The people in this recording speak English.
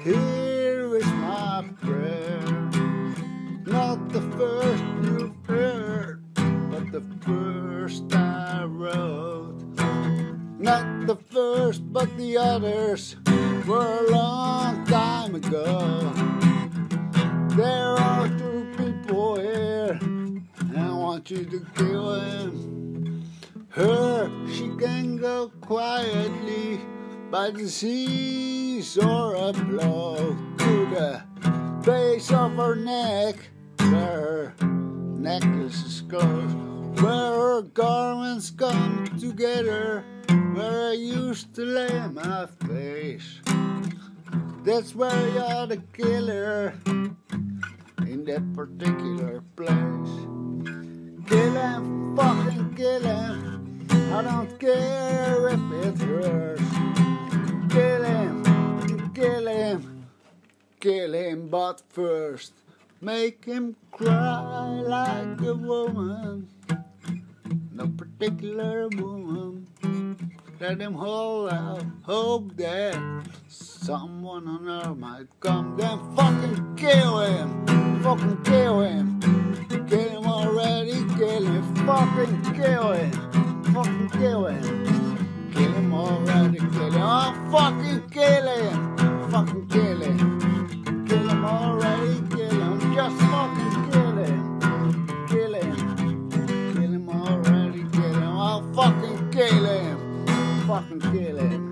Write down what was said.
Here is my prayer, not the first you've heard, but the first I wrote. Not the first, but the others were a long time ago. There are two people here, and I want you to kill him. Her, she can go quietly by disease or a blow to the base of her neck, where her necklace is closed, where her garments come together, where I used to lay my face. That's where you're the killer, in that particular place. Kill him, fucking kill him, I don't care if it hurts. Kill him, kill him, kill him, but first make him cry like a woman, no particular woman. Let him hold out hope that someone on earth might come. Then fucking kill him, fucking kill him. Kill him already, kill him, fucking kill him, fucking kill him. Kill him already, kill him, oh fucking kill him, fucking kill him. Kill him already, kill him, just fucking kill him. Kill him already, kill him, oh fucking kill him. Fucking kill him.